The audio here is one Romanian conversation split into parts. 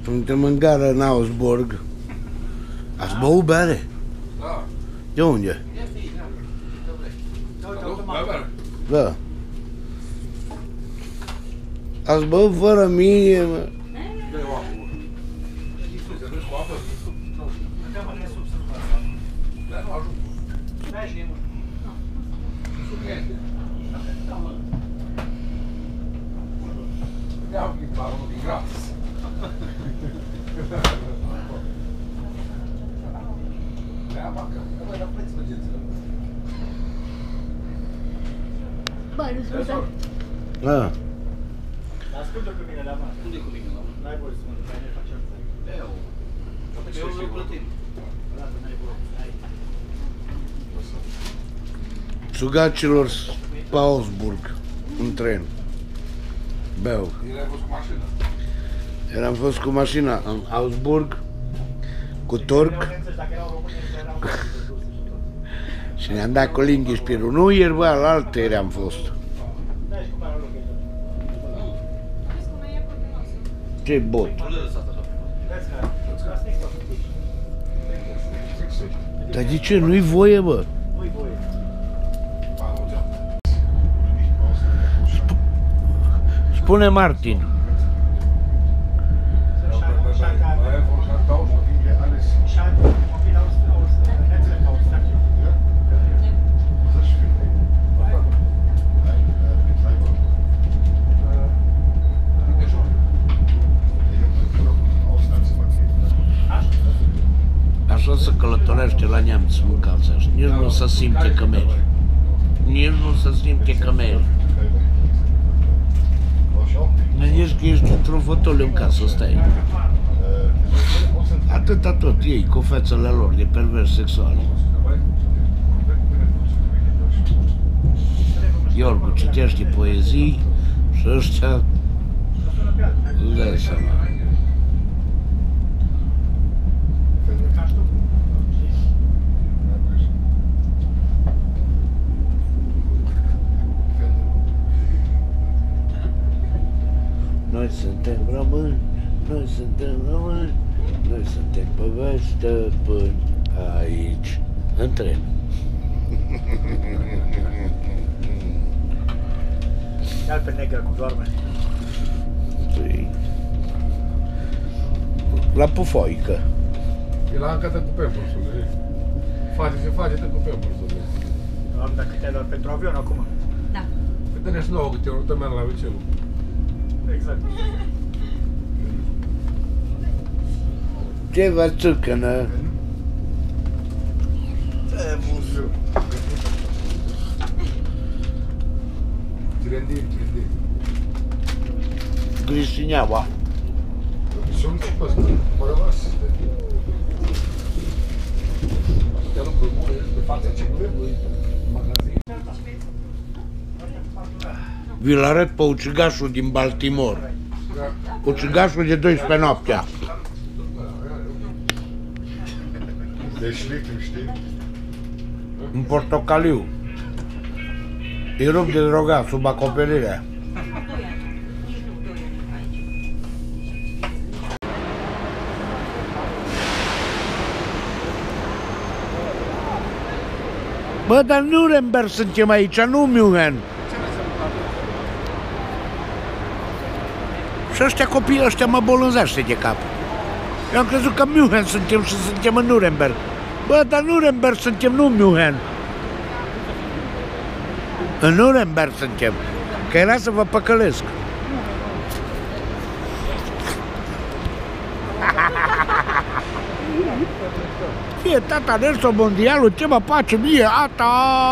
Suntem în gară în Augsburg. Ați băut bere? Da. De unde? Da. Ați băut fără mine, mă. Bă, nu scuze. Da. Ascultă cu mine la masă. Unde cu mine la masă? N-ai voie să mă duc, ne facem țări. Eu plătim. Lasă, n-ai voie. Sugacilor pe Augsburg, în tren. Beau. Eram fost cu mașina în Augsburg, cu Torc. Și ne-am dat cu Linghișpirul. Nu ieri, bă, la altă ieri am fost. Ce bot? Dar de ce? Nu-i voie, bă? Nu-i voie. Spune Martin. Așa se călătorește la Neamț, mâncați așa. Nici nu se simte că mergi. Nici nu se simte că mergi. Gândești că ești într-un fotoliu în casă, stai. Atâta tot ei, cu fețele lor de pervers sexual. Iorgu citește poezii și ăștia îți dai seama. Noi suntem români, noi suntem români, noi suntem pe stăpâni aici, în tren. Ia-l pe negră cu doarme. Păi, la pufoică. E la încată cu pampersul, face-te cu pampersul. Doamne, dacă te-ai luat pentru avion acum. Da. Păi dă-ne-și nouă câte o rută mea la wc-ul. Exact. Ce vă țucănă? Trendir. Grișineaua. Sunt păstori, fără vas. Ia lucruri bune, de față ce trebuie, magazin. Vi-l arăt pe ucigașul din Baltimore. Ucigașul de 12 noaptea. Deci știi? În portocaliu. Îi rup de drogat sub acoperire. Bă, dar Nuremberg suntem aici, nu München. Și ăștia copiii ăștia mă bolânzește de cap. Eu am crezut că München suntem și suntem în Nuremberg. Bă, dar Nuremberg suntem, nu München. În Nuremberg suntem. Că era să vă păcălesc. Fie tata Nelson Mondialul, ce mă face mie, ata!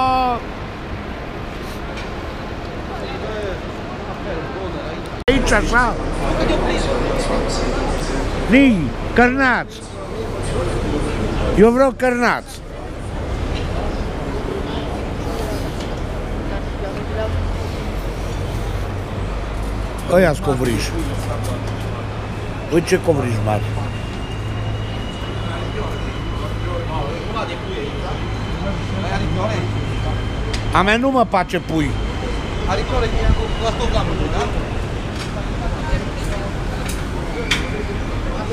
Aici așa. Nii, cărnați. Eu vreau cărnați. Ăia-s covriși. Uite ce covriși mari. A mea nu mă face pui. Aricole la 100 gramuri, da?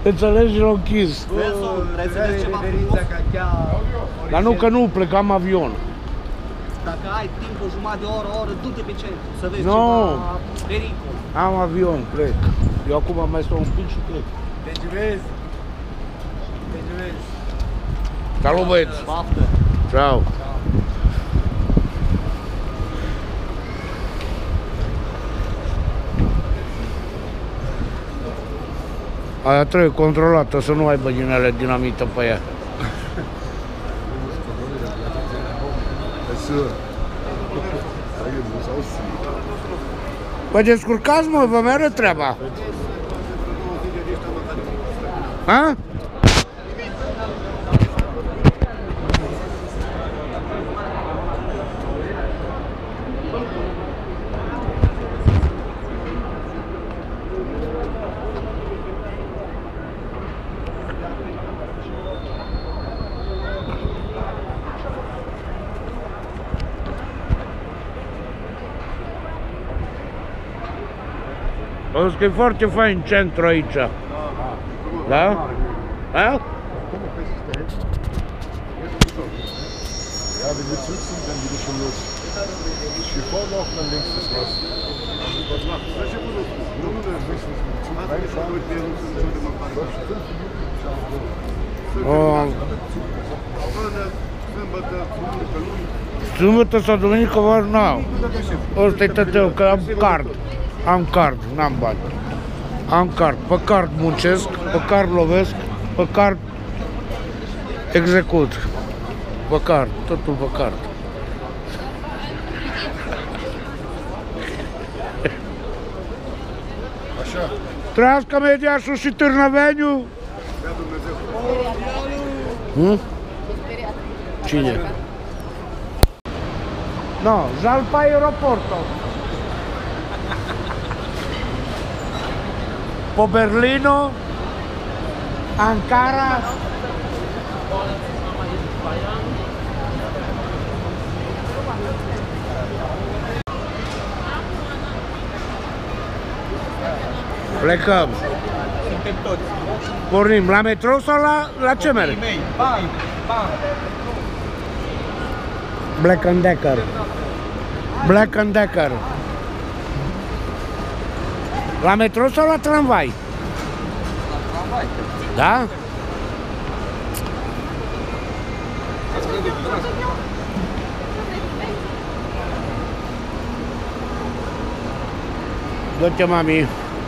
Înțelegi, l-au închis. Nelson, trebuie să vezi ceva frumos. Dar nu că nu, plecam avion. Dacă ai timp, o jumătate de oră, o oră, du-te pe centru, să vezi No. ceva pericol. Am avion, plec. Eu acum mai stau un pic și plec. Deci vezi. Deci vezi. Salut, băieți! Baftă! Ciao! Aia trebuie controlată, să nu aibă din ele dinamită pe ea. Vă descurcați, mă, vă merge treaba. Ha? O să că e foarte fain centru aici. Da? Da? Ja, wenn wir zurück sind, dann geht es schon los. Wir vorlaufen, dann links ist was. Sâmbătă sau duminică, vă n-am. Ăsta-i tăteu, că am card. Am card, n-am bani. Am card. Pe card muncesc, pe card lovesc, pe card execut. Pe card, totul pe card. Așa. Trăiască Mediașul și Târnăveniu! Cine? No, Jalpa aeroporto. Po Berlino, Ankara. Plecăm. Suntem toți. Pornim la metrou sau la ce merg? Bang, bang. Black and Decker. Black and Decker. La metrou sau la tramvai? Da? Du-te, mami.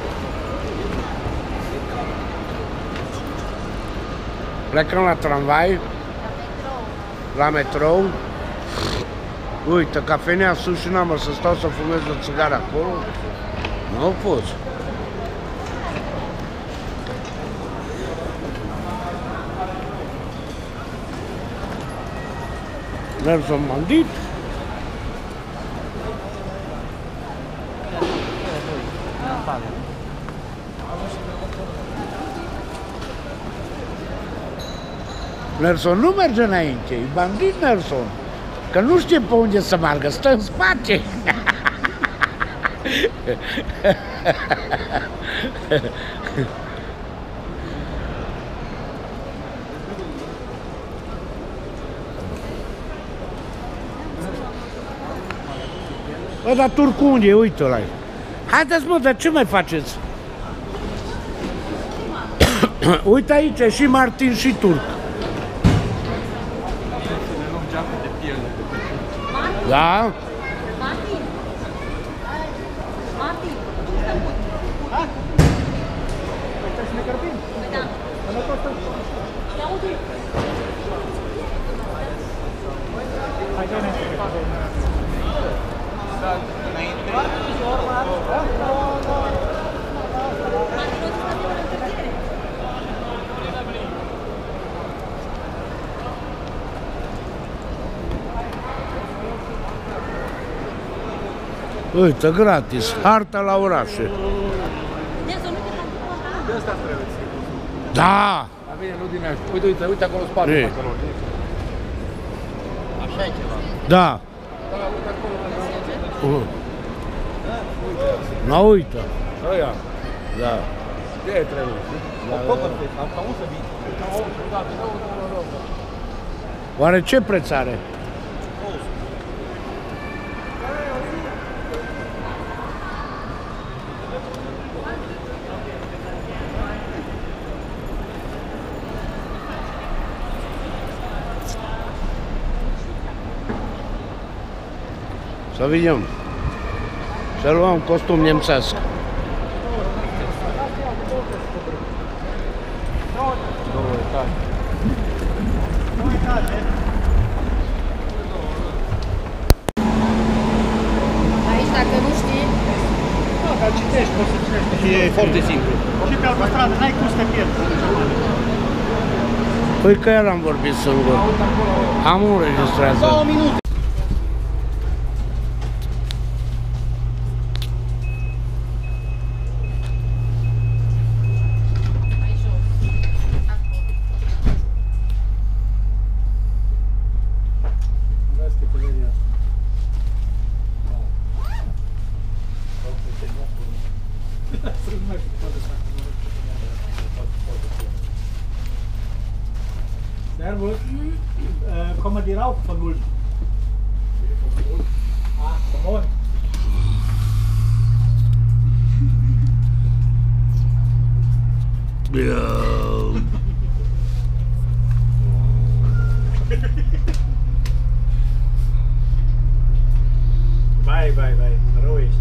Plecăm la tramvai. La metrou. Uite, cafenea sus și n-am să stau să fumez o țigară acolo. Nu poți. Nelson Mandit. Nelson nu merge înainte, e bandit Nelson. Că nu știe pe unde să meargă, stă în spate. Bă, dar turcul unde e? Uite-l aici. Haideți, mă, dar ce mai faceți? Uite aici, și Martin și turc. Da? Martin! Martin! Trebuie să ne grăbim. Da. Ia uite! Hai, dă-ne. Uite, gratis, harta la orașe. Da! Dar bine, nu din așa. Uite, uite, uite acolo spate, E. acolo. Așa e ceva. Da. Nu uită. Ăia. Da. Pietre. Oare ce preț are? Să vedem. Să luăm costum nemțesc. Aici, dacă nu știi, Nu, dar citești, poți să citești. E foarte simplu. Și pe autostradă, n-ai cum să te pierzi. Păi că el am vorbit singur. Am înregistrează. 2 minute. aici jos. Acolo. Vezi că te vede asta. Servus. Kommen die Rauch von Ulm? Ah, von Ulm. Vai, rău ești.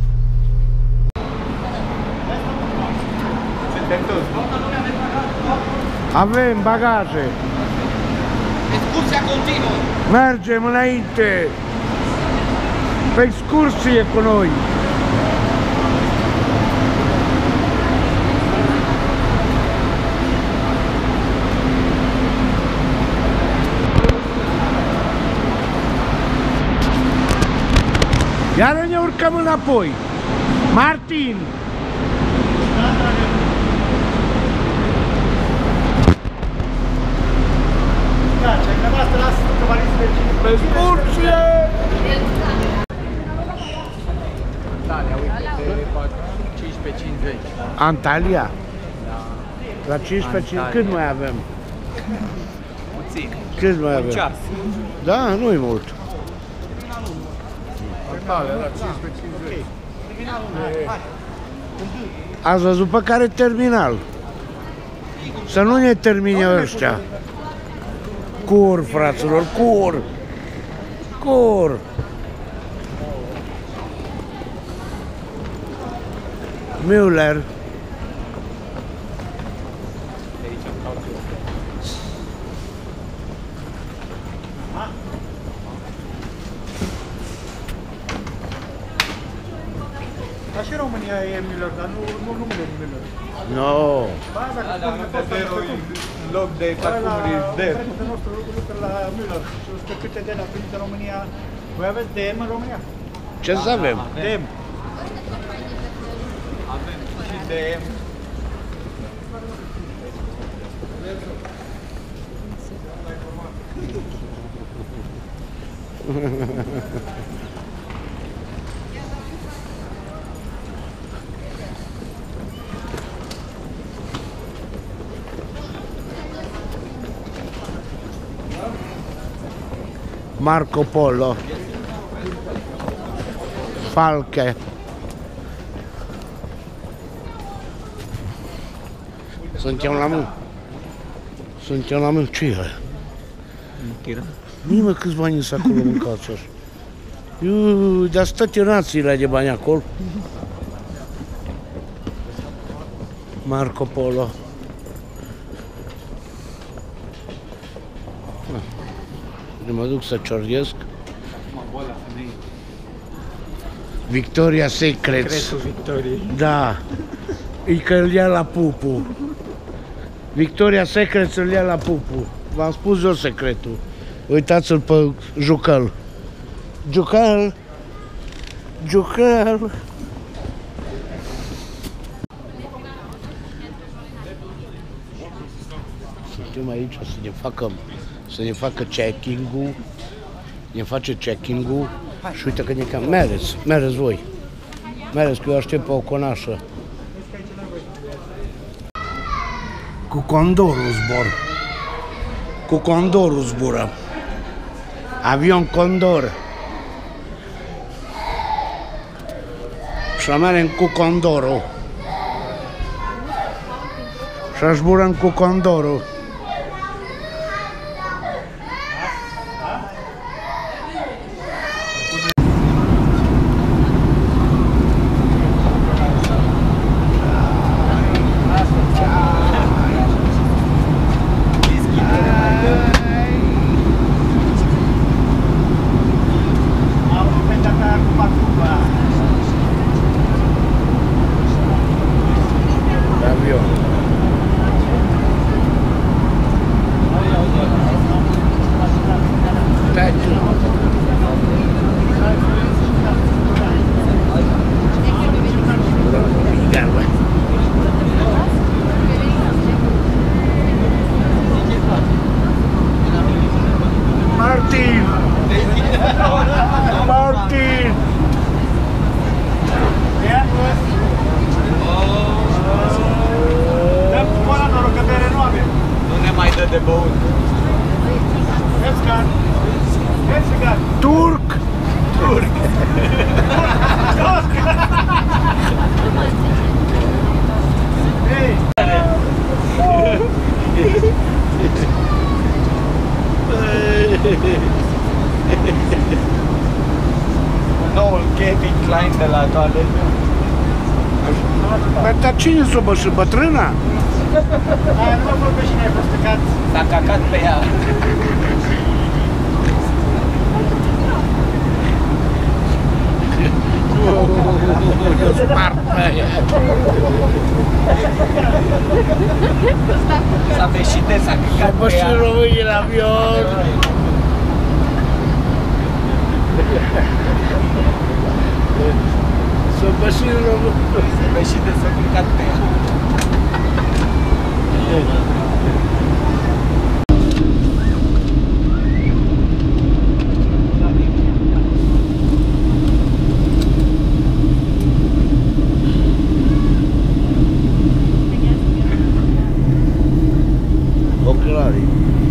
Avem bagaje. Excursia continuă. Mergem înainte. Pe excursie cu noi. Iar ne urcăm înapoi. Martin! Da, ce-ai nevastă, lasă că valiți pe cine. Pe excursie! Antalya, uite, 15-50. Antalya? La 15 cât mai avem? Puțin. Cât mai avem? Ceas. Da, nu-i mult. Antalya, la 15-50. Ați văzut pe care terminal? Să nu ne termine ăștia. Cur, fraților, cur! Cur! Müller. Dar și România e Müller, dar nu numele Müller. No. Ba, dacă În loc de parfumuri der. prietenul nostru lucră la Müller și o să câte de la primit în România. Voi aveți DM în România? Ce să avem? DM. Avem și DM. Marco Polo. Falche. Suntem la mână. Ce e? Nimă câți bani sunt acolo mâncați așa. Dar stă națiile de bani acolo. Marco Polo. Mă duc să ciorghesc. Victoria Secrets. Secretul Victoriei. Da. E că îl ia la pupu. Victoria Secrets îl ia la pupu. V-am spus eu secretul. Uitați-l pe Jucăl. Jucăl. Jucăl. Suntem aici să ne facă checking-ul. Ne face checking-ul și uite că ne cam... Mereți voi. Mereți că eu aștept pe o conașă. Cu condorul zbor. Cu condorul zburăm. Avion condor. Și mergem cu condorul. Și zburăm cu condorul. Martin! Dăm cola, noroc că bere nu avem. Nu ne mai dă de băut. Escan. Escan. Turc! Ei! Noul Kevin Klein de la toaletă. Dar cine s-o bă și bătrâna? Aia nu mă vorbește cine ai fost căcat. S-a cacat pe ea. Spart pe ea. S-a veșit de s-a cacat Bă pe și ea. românii în avion. Să bă și românii. S-a veșit de s-a cacat pe ea. Ochelari.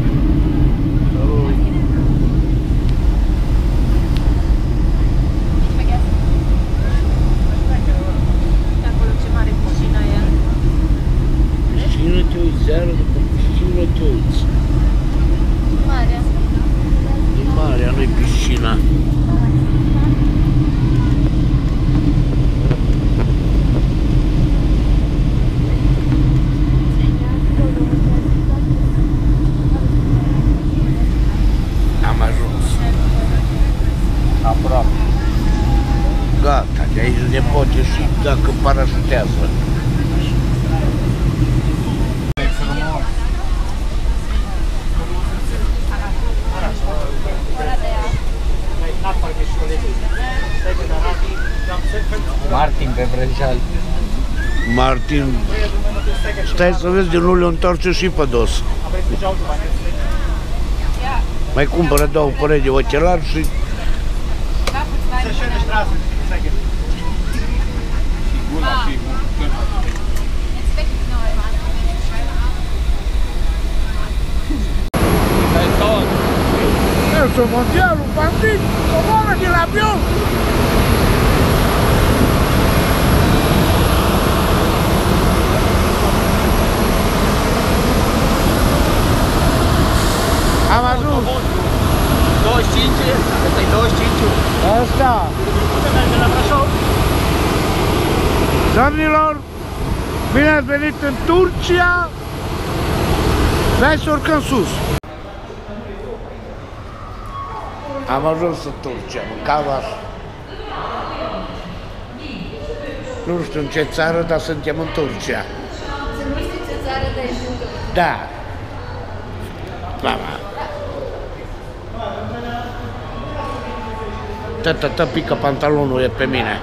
Acolo ce mare piscina e. Piscină te uiți, seara după piscină te uiți. Marea. E marea, nu-i piscina. Am ajuns. Aproape. Gata, de aici ne pot ieși dacă parașutează. Martin pe vrăjeal. Martin, stai să vezi de nu le întoarce și pe dos. Mai cumpără două păreți de ochelari și Să schöne Straße. Nelson Mondialul, bandit, coboară din avion! Am ajuns! 25, ăsta-i 25. Asta! Merge la Brașov. Domnilor, bine ați venit în Turcia! Hai să urcăm sus! Am ajuns în Turcia, mâncam așa. Nu știu în ce țară, dar suntem în Turcia. Să nu știi ce țară de ești în Turcia. Da. Mama. Tătă, pică pantalonul e pe mine.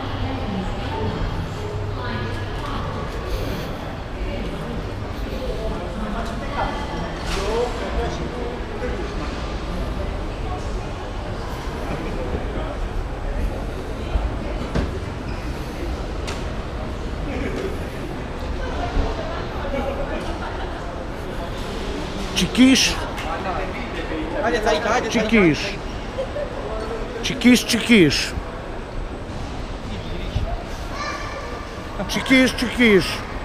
Cichiș? Haideți aici, haideți aici. Cichiș. Cichiș, cichiș. Cichiș, cichiș.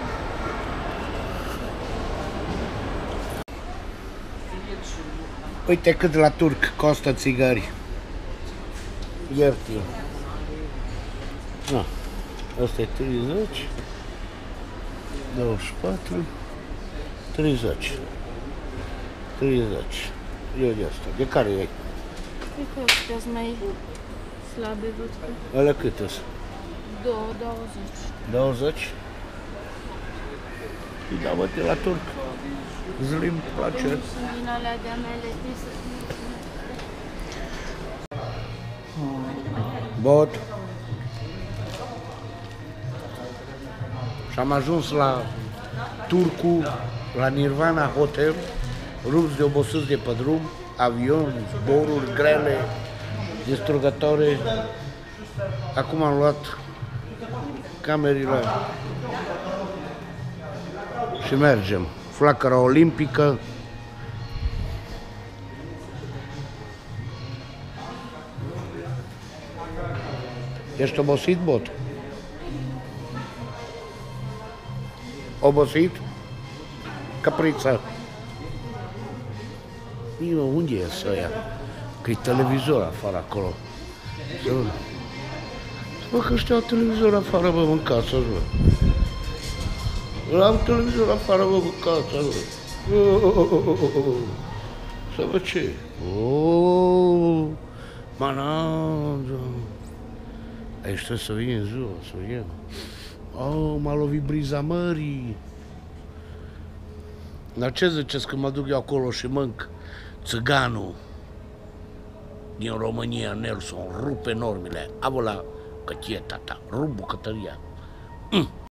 Uite cât la turc costă țigări. Ieftin. Da. Asta e 30. 24. 30. 30. Eu de asta. De care e? Cred că ăștia sunt mai slabe, văd că. Alea câte sunt? 20. 20? Îi dau băte la turc. Zlim, place. Sunt din alea de amele. Bot. Și am ajuns la Turcu, la Nirvana Hotel, rupți de obosiți de pe drum, avion, zboruri grele, distrugătoare. Acum am luat camerile și mergem. Flacăra olimpică. Ești obosit, Bot? Obosit? Caprița. Eu, unde e ăia? Că-i televizor afară acolo. Bă, că ăștia au televizor afară, bă, în casă, bă. Am televizor afară, bă, în casă, bă. Să văd ce. Mananza. Aici trebuie să vin în ziua, să vin. M-a lovit briza mării. Dar ce ziceți când mă duc eu acolo și mânc țiganul din România, Nelson, rupe normile, avă la cătieta ta, rup bucătăria.